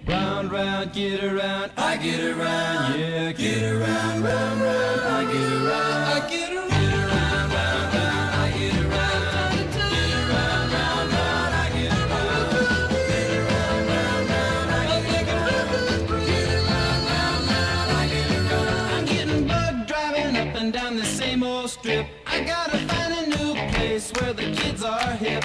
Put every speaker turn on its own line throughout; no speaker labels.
Round, round, get around, I get around, yeah, get around, round, round, I get around, I get around, get around, round, round, I get around, get around, round, round, I get around, get around, round, round, I get around, get around, round, round, I get around. I'm getting bugged driving up and down the same old strip. I gotta find a new place where the kids are hip.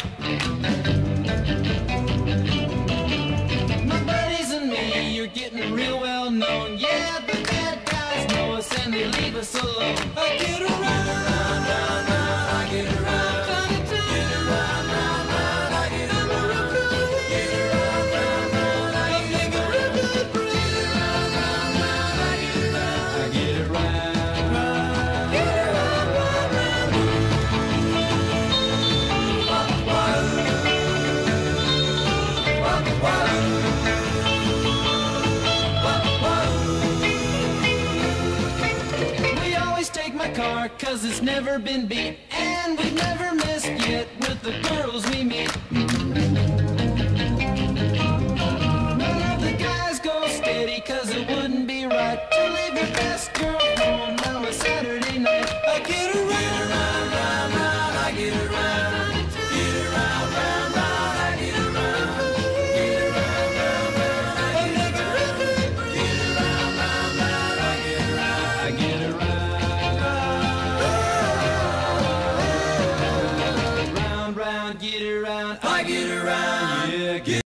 You're getting real well known. Yeah, the bad guys know us and they leave us alone. I get around, round, round, round, I get around, get around, round, round, I get around, get around, round, round, I get around, get around, round, round, I get around, I get around, get around, round, round. Car, cause it's never been beat, and we've never missed